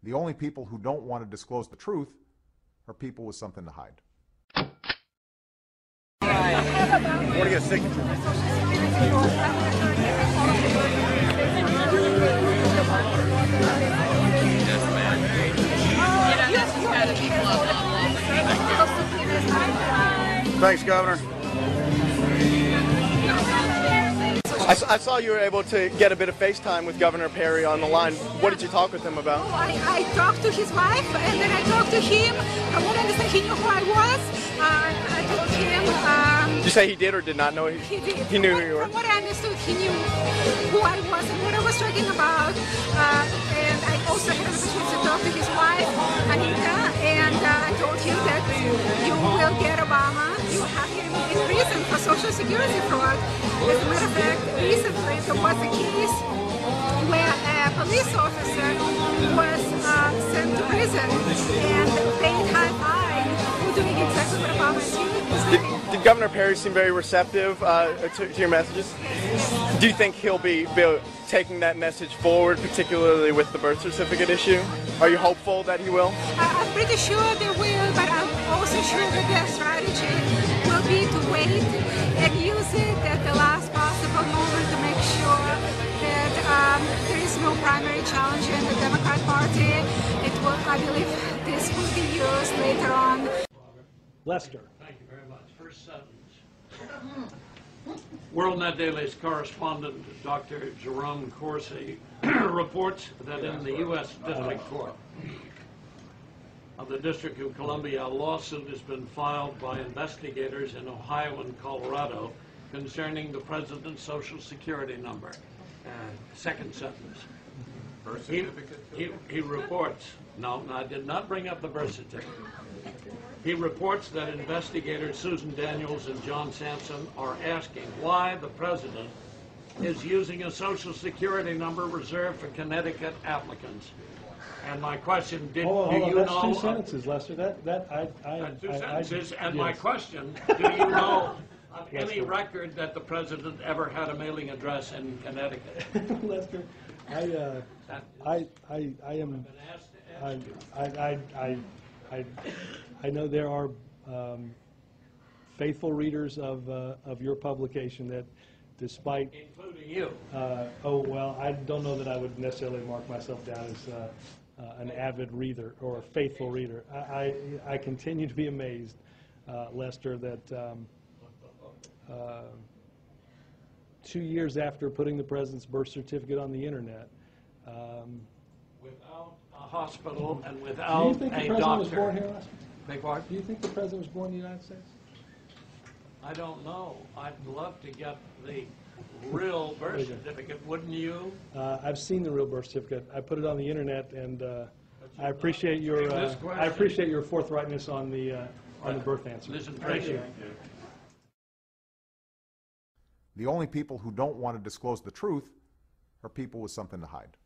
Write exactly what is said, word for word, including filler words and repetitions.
The only people who don't want to disclose the truth are people with something to hide. I want to get a signature. Thanks, Governor. I, I saw you were able to get a bit of FaceTime with Governor Perry on the line. What did you talk with him about? I, I talked to his wife, and then I talked to him. I want to understand he knew who I was. Uh, I told him... Um, did you say he did or did not know? He, he did. He knew from who you were? From what I understood, he knew who I was and what I was talking about. Uh, and I also had an opportunity to talk to his wife, Anita, and uh, I told him that you will get Obama. You have him in prison for Social Security fraud. As a matter of fact, recently there was a case where a police officer was uh, sent to prison and paid high fine for doing exactly what Obama did. Did, did Governor Perry seem very receptive uh, to, to your messages? Do you think he'll be, be taking that message forward, particularly with the birth certificate issue? Are you hopeful that he will? Uh, I'm pretty sure they will, but I'm also sure that their strategy will be to wait and use it at the last possible moment to make sure that um, there is no primary challenge in the Democrat Party. It will, I believe this will be used later on. Lester. Thank you very much. First sentence. WorldNet Daily's correspondent, Doctor Jerome Corsi, reports that in the U S District Court of the District of Columbia, a lawsuit has been filed by investigators in Ohio and Colorado concerning the president's Social Security number. Uh, second sentence. Birth He, certificate? he, he reports, no, no, I did not bring up the birth certificate. He reports that investigators Susan Daniels and John Sampson are asking why the president is using a Social Security number reserved for Connecticut applicants. And my question, did Hold on, do hold on. you That's know? two sentences, Lester. That that I I. Uh, two I, sentences. I, and yes. my question, do you know of any Lester. record that the president ever had a mailing address in Connecticut? Lester, I uh, I I I am. I I I I I, I know there are um, faithful readers of uh, of your publication that, despite Including you. uh, oh well, I don't know that I would necessarily mark myself down as uh, uh, an avid reader or a faithful reader. I I, I continue to be amazed, uh, Lester, that um, uh, two years after putting the president's birth certificate on the internet. Um, Without a hospital and do you without think the a president doctor. was born here, Lester? Beg pardon? Do you think the president was born in the United States? I don't know. I'd love to get the real birth Okay. certificate, wouldn't you? Uh, I've seen the real birth certificate. I put it on the internet, and uh, I appreciate your uh, This question- I appreciate your forthrightness on the uh, on the birth answer. Listen, Thank you. The only people who don't want to disclose the truth are people with something to hide.